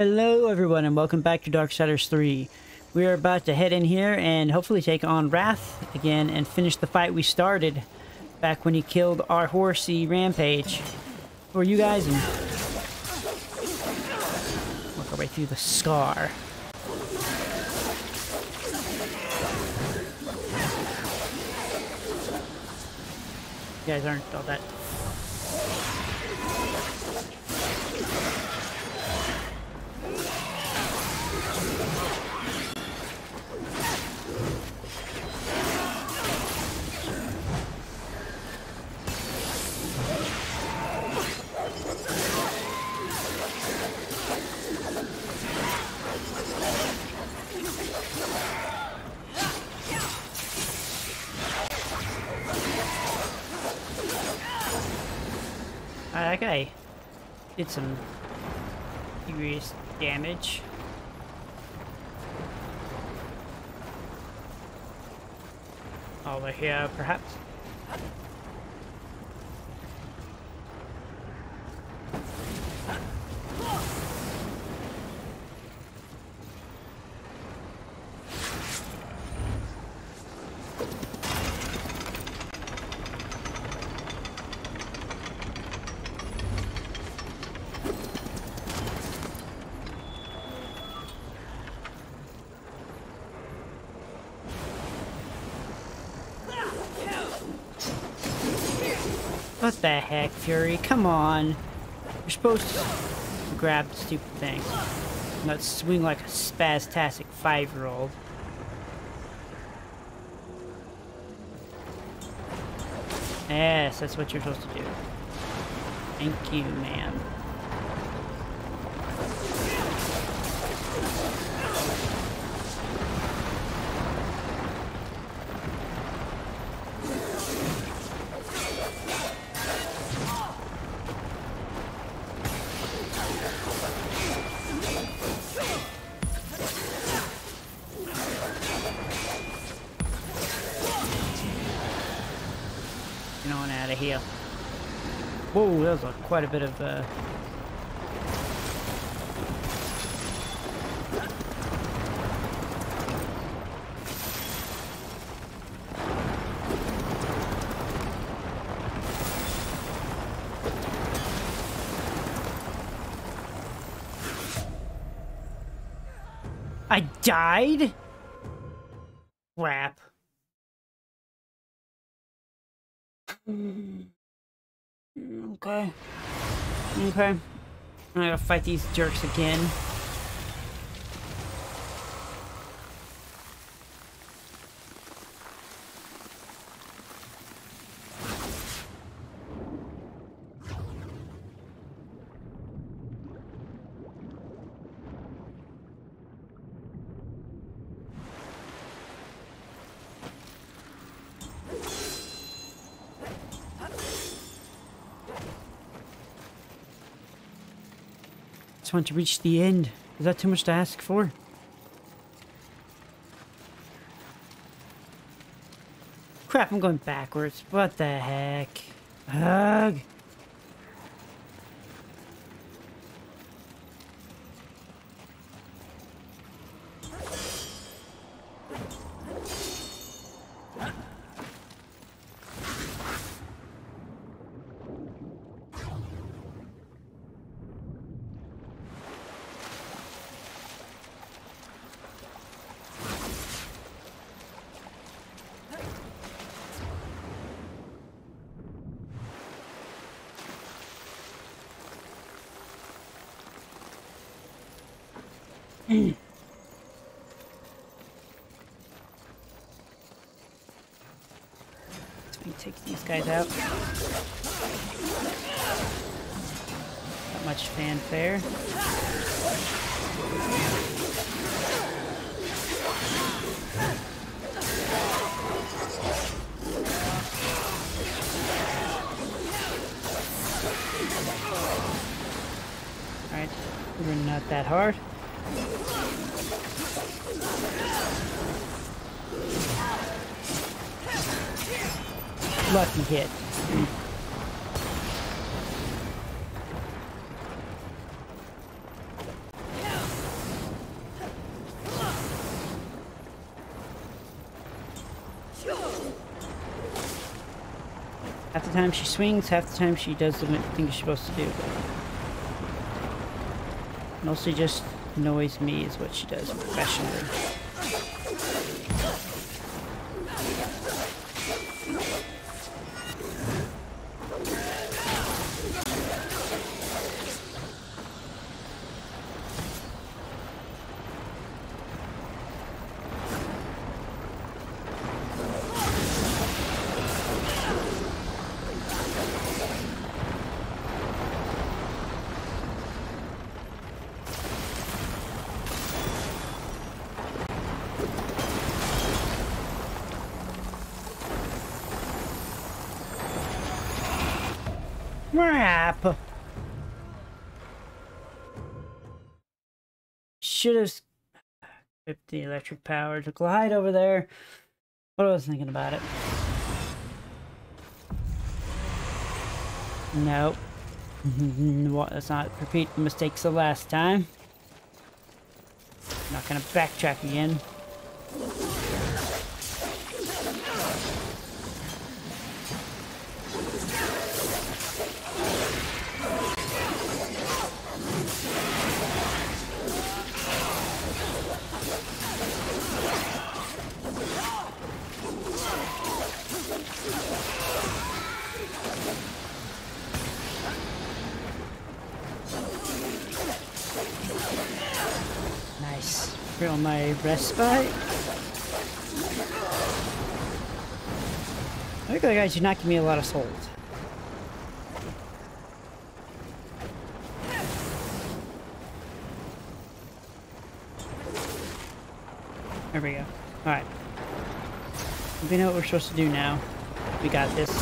Hello everyone and welcome back to Darksiders 3. We are about to head in here and hopefully take on Wrath again and finish the fight we started back when he killed our horsey Rampage. For you guys and work our way through the scar. You guys aren't all that. That guy did some serious damage. Over here, perhaps. What the heck, Fury? Come on. You're supposed to grab the stupid thing. Not swing like a spastastic 5-year-old. Yes, that's what you're supposed to do. Thank you, ma'am. Get on out of here. Whoa, that was quite a bit of I died? Crap. Okay. Okay. I gotta fight these jerks again. I want to reach the end. Is that too much to ask for? Crap, I'm going backwards. What the heck? Ugh. Let me take these guys out. Not much fanfare. Alright, we're not that hard. Lucky hit. Half the time she swings, half the time she does the thing she's supposed to do. Mostly just annoys me is what she does professionally. Crap! Should have equipped the electric power to glide over there. What was I thinking about it? Nope. Let's not repeat the mistakes of last time. I'm not gonna backtrack again. Nice. Feel my respite. I think the guys are not giving me a lot of souls. There we go. Alright. We know what we're supposed to do now. We got this.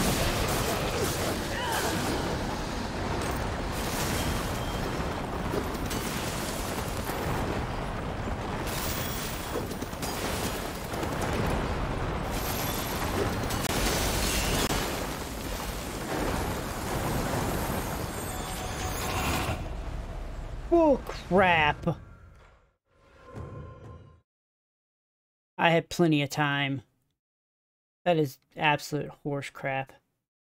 Oh, crap. I had plenty of time. That is absolute horse crap.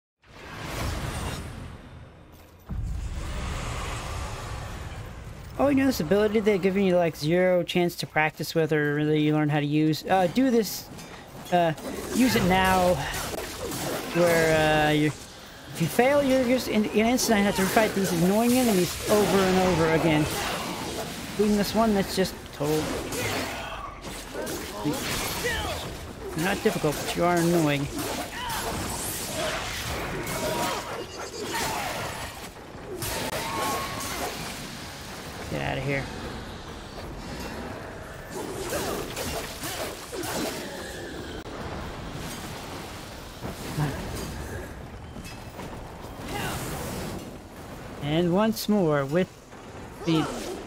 Oh, you know this ability they're giving you like 0 chance to practice with or really you learn how to use? Do this. Use it now. Where if you fail, you're just in an instant I have to fight these annoying enemies over and over again. Including this one that's just total. You're not difficult, but you are annoying. Get out of here. And once more with the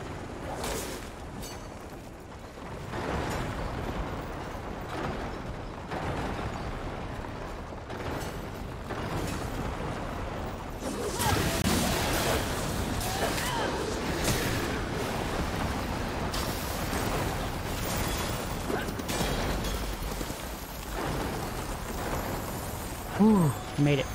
Ooh, made it.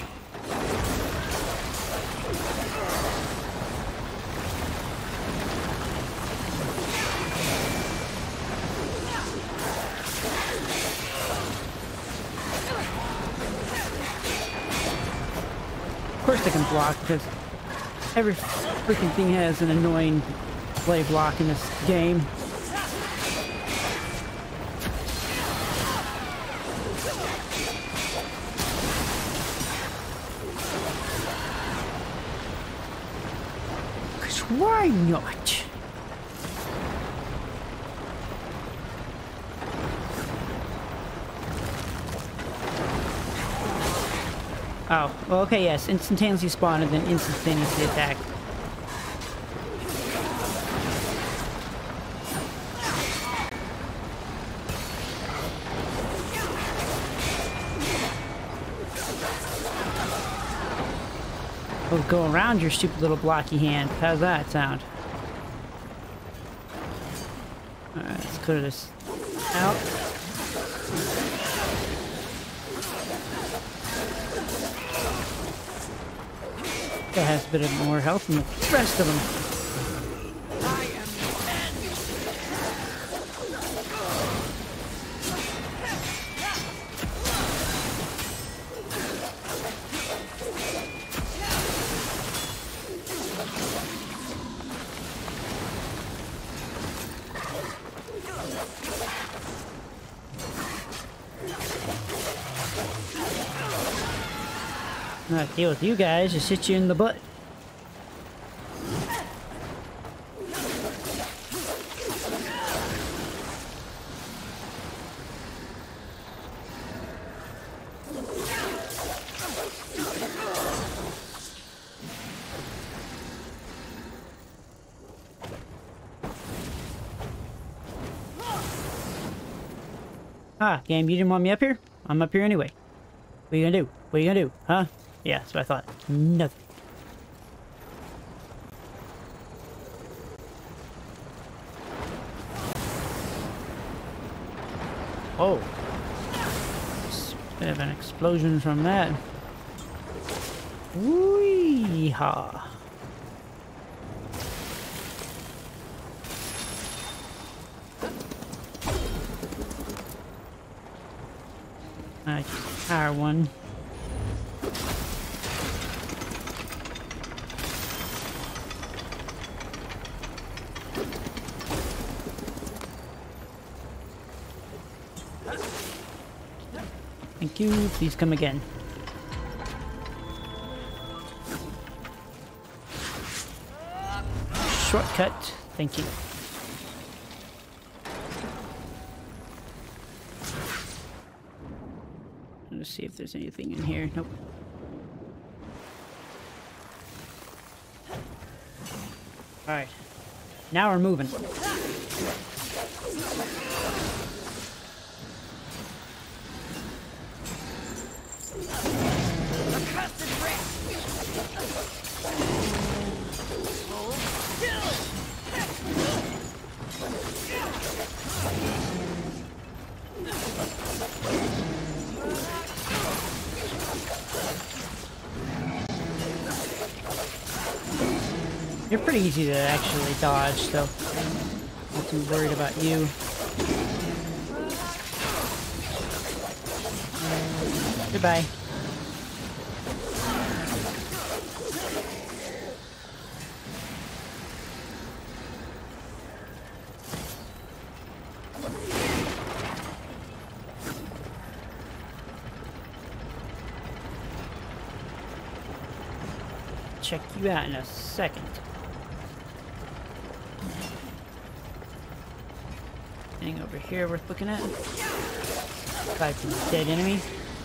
Of course they can block, because every freaking thing has an annoying play block in this game. Because why not? Oh, well, okay, yes. Instantaneously spawn and then instantaneously attack. Oh, go around your stupid little blocky hand. How's that sound? Alright, let's clear this out. That has a bit of more health than the rest of them. Not deal with you guys, just hit you in the butt. Ah, game, you didn't want me up here? I'm up here anyway. What are you gonna do? What are you gonna do? Huh? Yeah, that's what I thought. Nothing. Oh. Bit of an explosion from that. Wee-ha. Alright, fire one. Thank you. Please come again. Shortcut. Thank you. Let's see if there's anything in here. Nope. Alright. Now we're moving. You're pretty easy to actually dodge, so not too worried about you. Goodbye. Check you out in a second. Anything over here worth looking at? Aside from the dead enemy.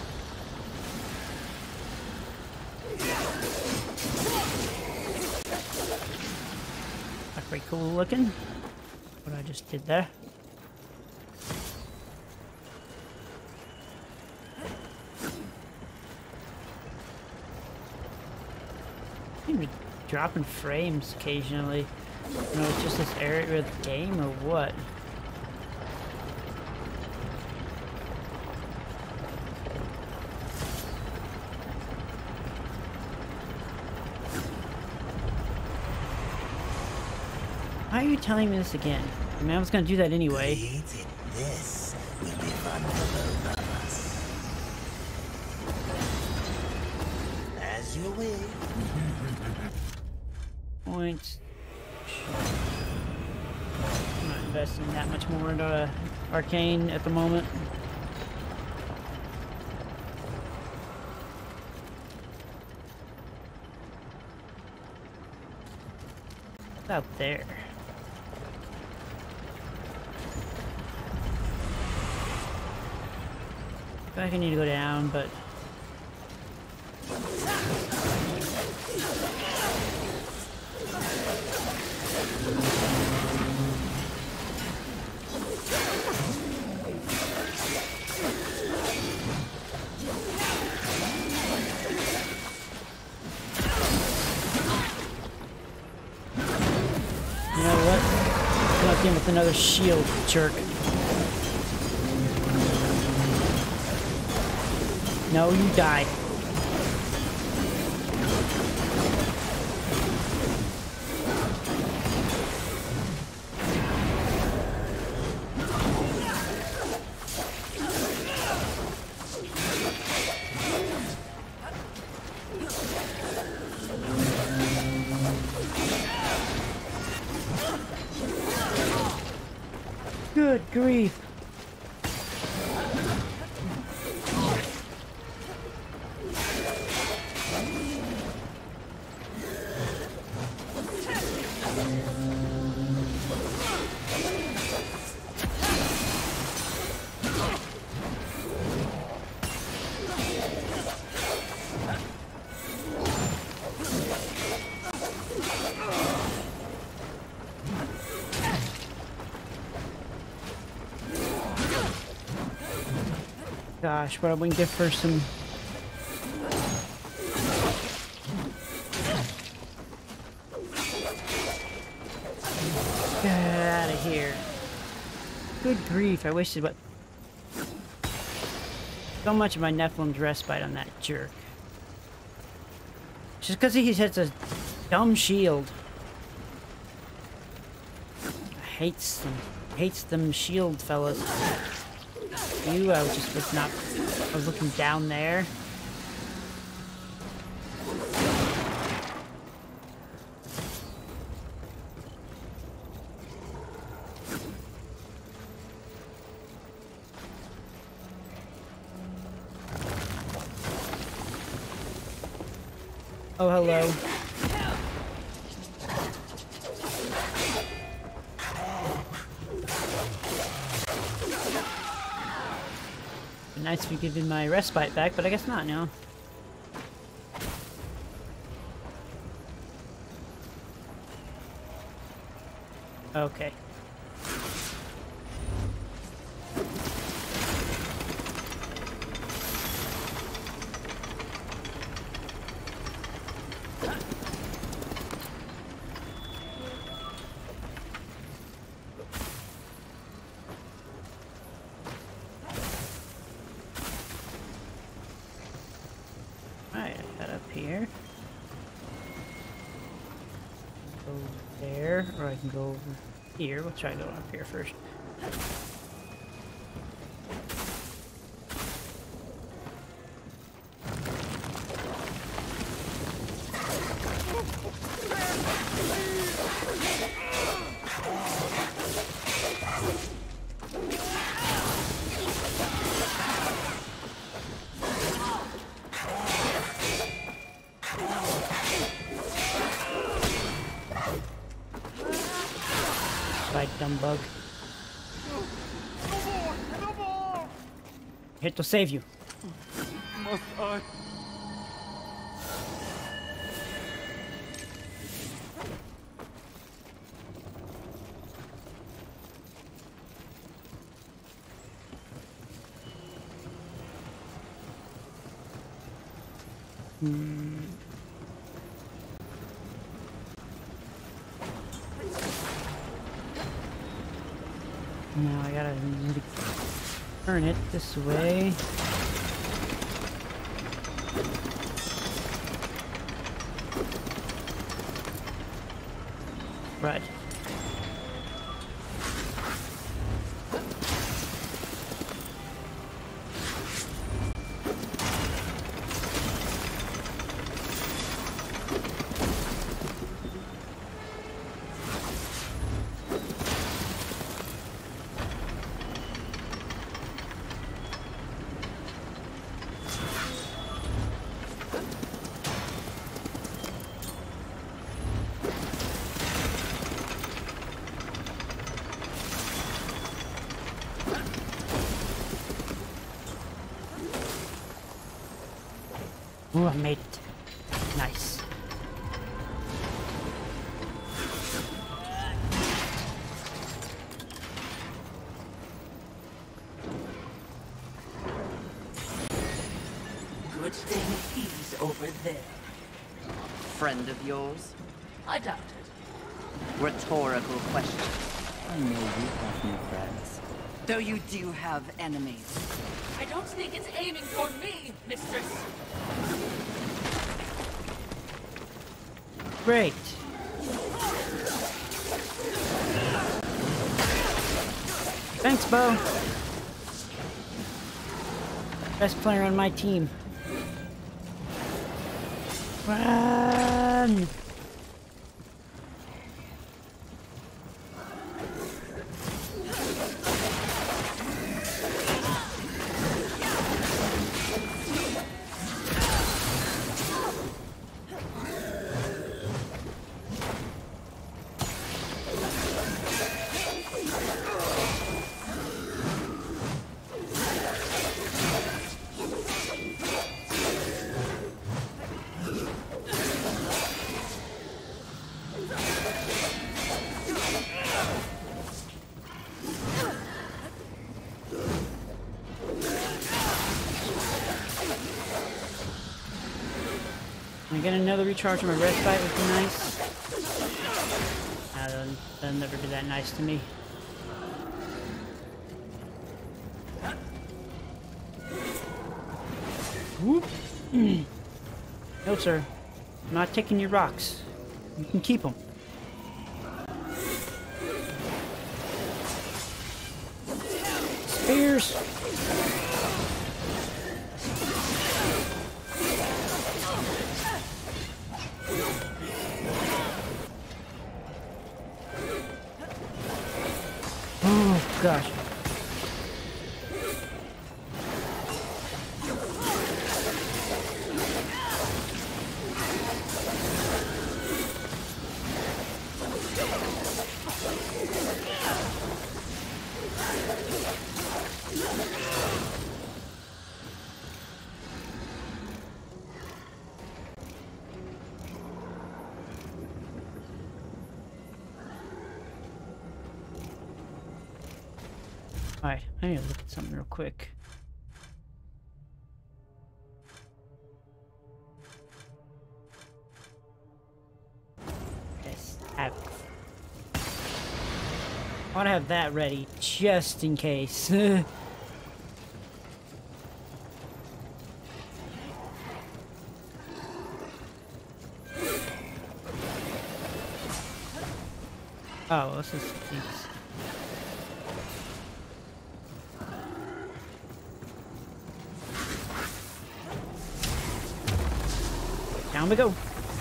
That's pretty cool looking. What I just did there. Seem to be dropping frames occasionally. You know, it's just this area of the game or what? Why are you telling me this again? I mean, I was gonna do that anyway. This will be fun for both of us. As you wish. Points. I'm not investing that much more into arcane at the moment. What's out there? I feel like I need to go down, but you know what? Come up in with another shield, jerk. No, you die. grief. Gosh, what are we gonna give for some... Get out of here. Good grief, I wasted what... so much of my Nephilim's respite on that jerk. Just because he has a dumb shield. Hates them shield fellas. You, I was looking down there. Oh, hello. Nice to be giving my respite back, but I guess not now. Okay. Here. Go there, or I can go over here. We'll try going up here first. Dumb bug. No more! Here to save you. Must I? Now I gotta turn it this way. Right. Ooh, I made it. Nice. Good thing he's over there. Friend of yours? I doubt it. Rhetorical question. I know you have no friends. Though you do have enemies. I don't think it's aiming for me, mistress. Great. Thanks, Bo. Best player on my team. Run! I get another recharge on my respite would be nice. That'll never be that nice to me. Whoop. No, sir. I'm not taking your rocks. You can keep them. Spears! Oh, gosh. Alright, I need to look at something real quick. Yes, I want to have that ready just in case. Oh, this is things. Down we go.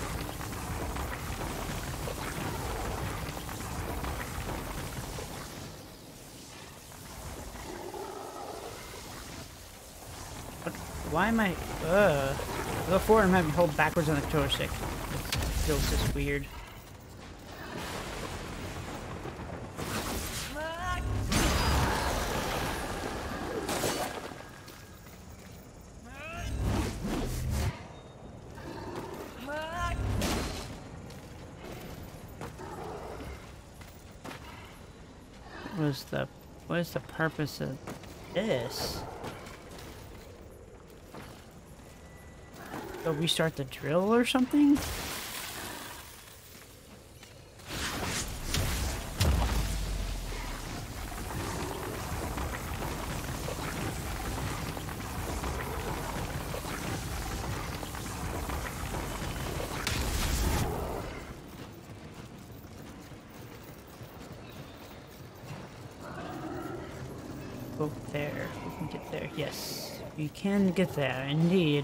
What? Why am I? Go forward. I'm having to hold backwards on the controller stick. It feels just weird. What is the purpose of this? Go restart the drill or something? Go there. We can get there. Yes, we can get there, indeed.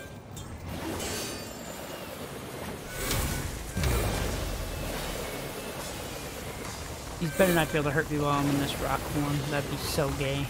He's better not be able to hurt me while I'm in this rock form. That'd be so gay.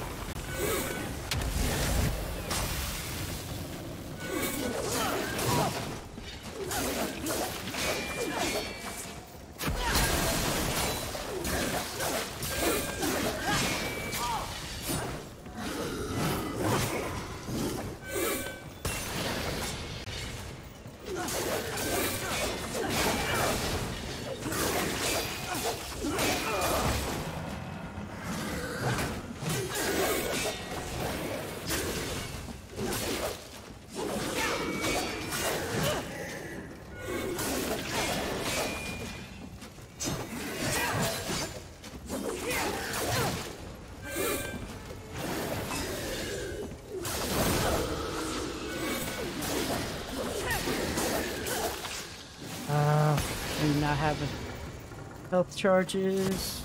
Do not have health charges.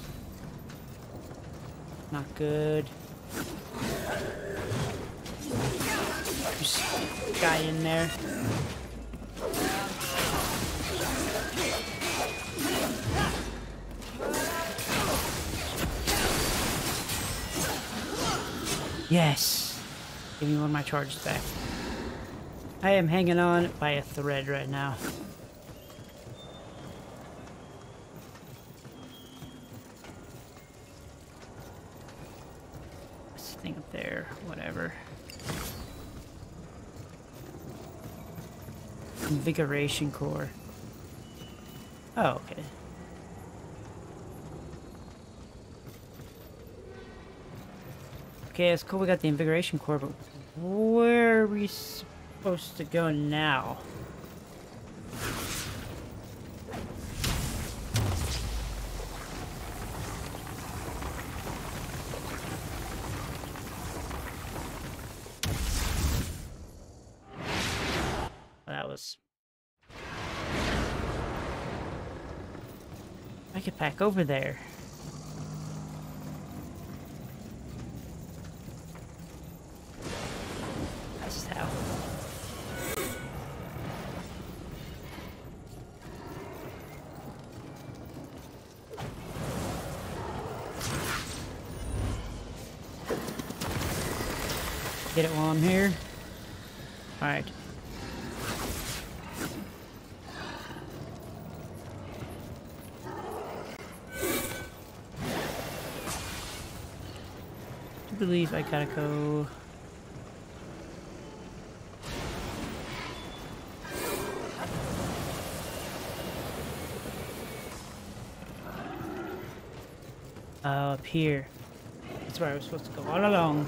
Not good. Just guy in there. Yes! Give me one of my charges back. I am hanging on by a thread right now. This thing up there, whatever. Invigoration core. Oh, okay. Okay, it's cool we got the invigoration core, but where are we supposed to go now? That was... I could pack over there. That's how. Get it while I'm here. All right. I believe I gotta go. Up here. That's where I was supposed to go all along.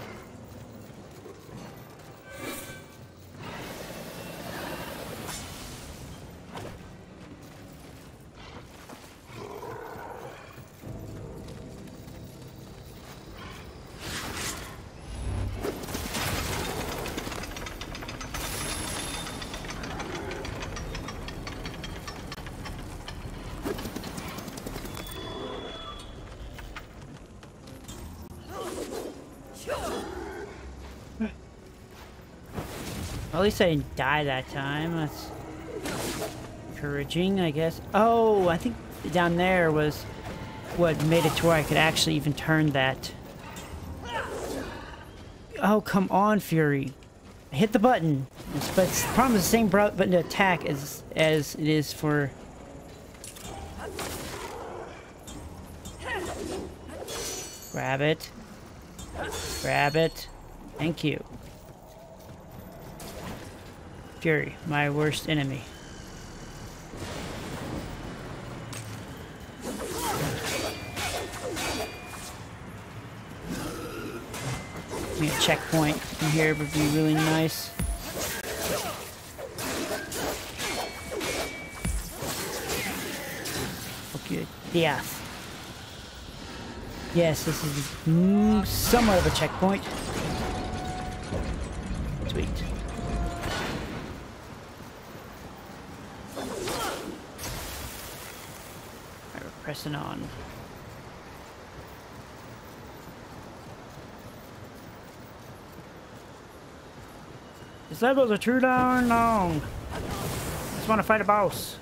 At least I didn't die that time. That's encouraging, I guess. Oh, I think down there was what made it to where I could actually even turn that. Oh, come on, Fury. I hit the button. But the problem is the same button to attack as it is for... Grab it. Grab it. Thank you. Fury, my worst enemy. Maybe a checkpoint in here would be really nice. Okay, yes. Yes, this is somewhat of a checkpoint. Sweet. Pressing on. This levels are too darn long. Just want to fight a boss.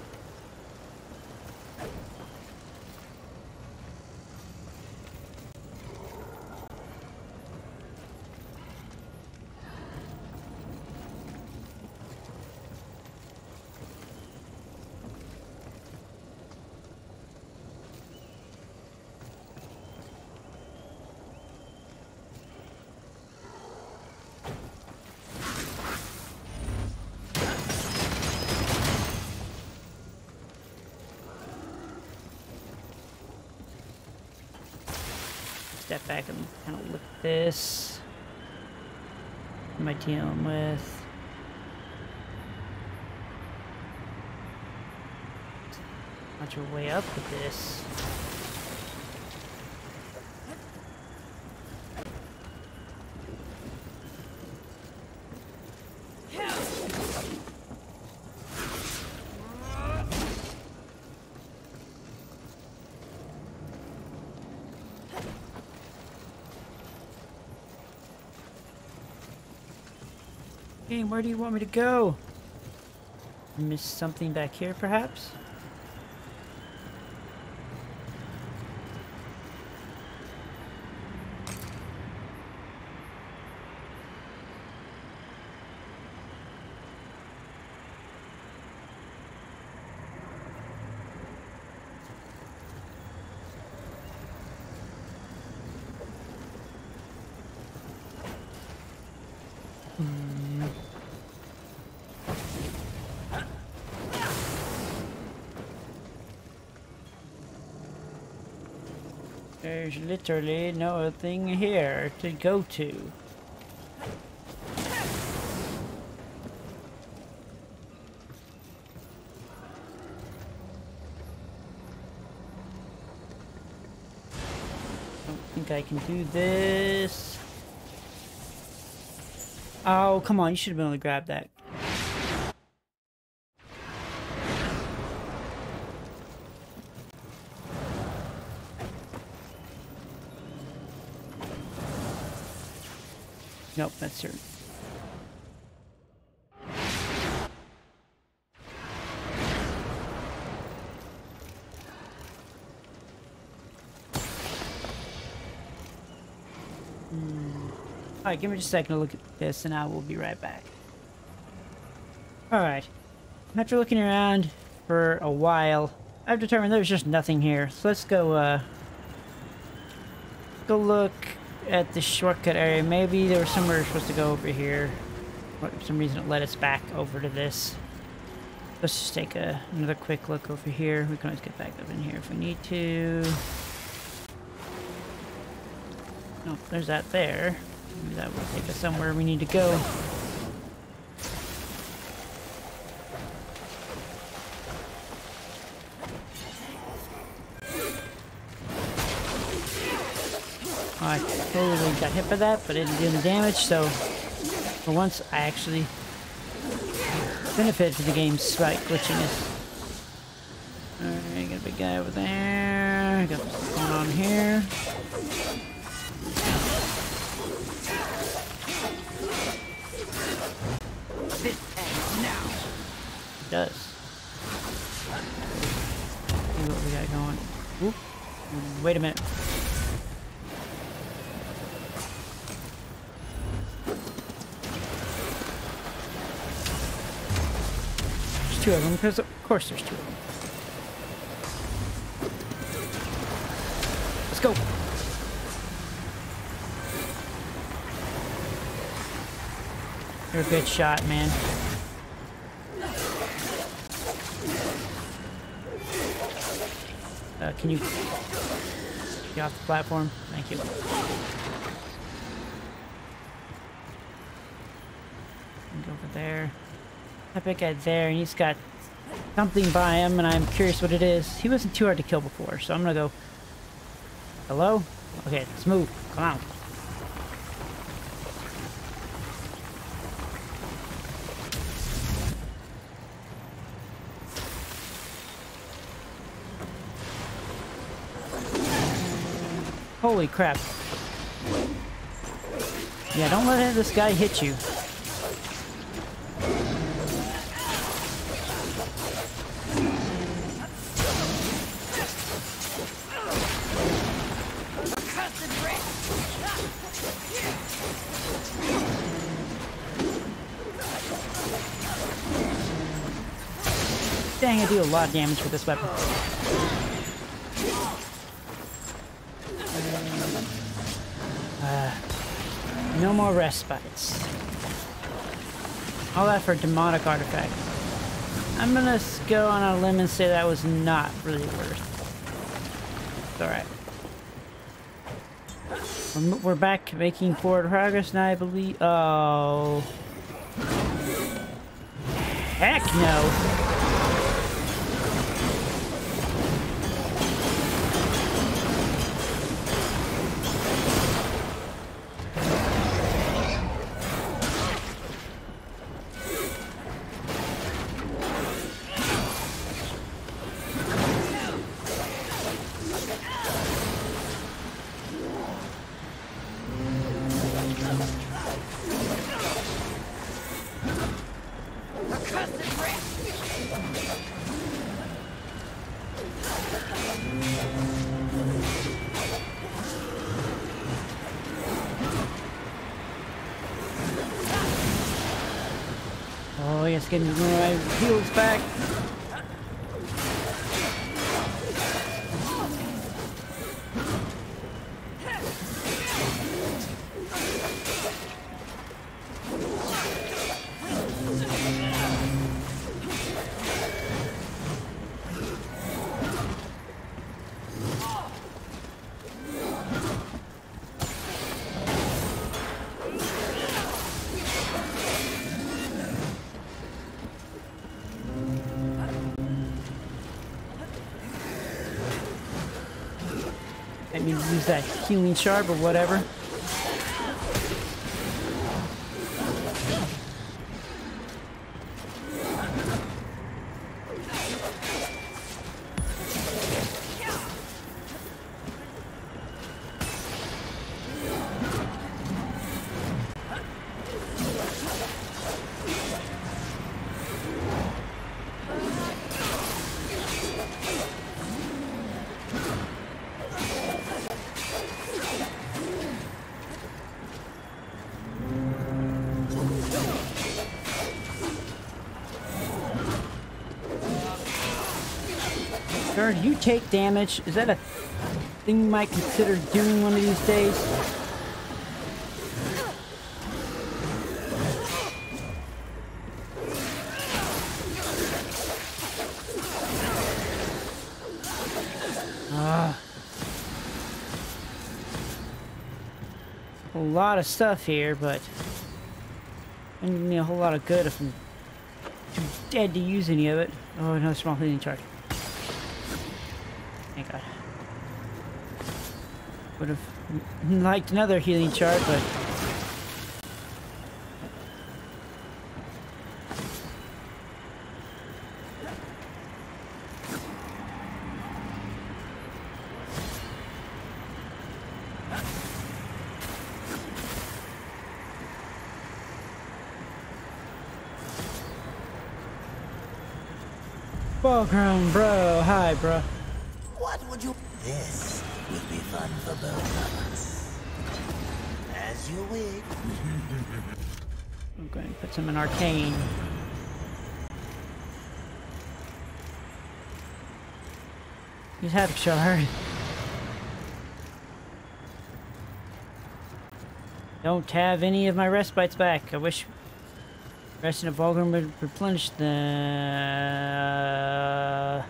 Step back and kind of look at this. What am I dealing with? Watch your way up with this. Game, where do you want me to go? Missed something back here, perhaps? There's literally nothing here to go to. think I can do this. Oh, come on. You should have been able to grab that. Nope, that's certain. Alright, give me just a second to look at this and I will be right back. Alright. After looking around for a while, I've determined there's just nothing here. So let's go, go look at the shortcut area. Maybe there was somewhere we're supposed to go over here. But for some reason it led us back over to this. Let's just take another quick look over here. We can always get back up in here if we need to. Nope, there's that there. Maybe that will take us somewhere we need to go. I totally got hit by that, but it didn't do any damage, so for once I actually benefited from the game's slight glitchiness. Alright, got a big guy over there. Got what's going on here. This ends now. It does. See what we got going. Oop. Wait a minute. There's two of them, because of course there's two of them. Let's go. You're a good shot, man. Can you get off the platform? Thank you. And go over there. Epic guy there, and he's got something by him, and I'm curious what it is. He wasn't too hard to kill before, so I'm gonna go. Hello? Okay, let's move. Come on. Holy crap. Yeah, don't let this guy hit you. Dang, I do a lot of damage with this weapon. No more respites. All that for a demonic artifact. I'm gonna go on a limb and say that was not really worth. It's alright. We're back making forward progress now, I believe. Oh. Heck no! Oh yes, getting my heals back. me use that healing shard or whatever. Sir, do you take damage? Is that a thing you might consider doing one of these days? A lot of stuff here, but doesn't do me a whole lot of good if I'm too dead to use any of it. Oh, another small healing charge. Thank God. Would have liked another healing chart, but Fulgrim, bro. Hi, bro. What would you... This will be fun for both of us. As you wish. I'm going to put some in arcane. Use Havoc Shard. Don't have any of my respites back. I wish resting of Fulgrim would replenish the...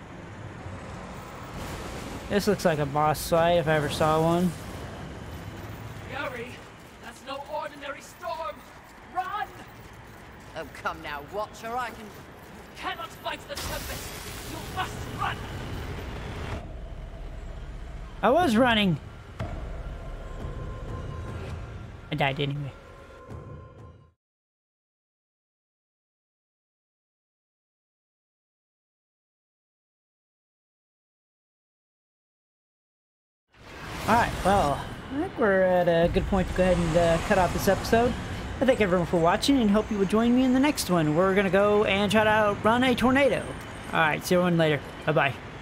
This looks like a boss fight if I ever saw one. Yuri, that's no ordinary storm. Run! Oh, come now, Watcher, I can... You cannot fight the Tempest. You must run! I was running. I died anyway. Alright, well, I think we're at a good point to go ahead and cut off this episode. I thank everyone for watching and hope you will join me in the next one. We're going to go and try to outrun a tornado. Alright, see everyone later. Bye-bye.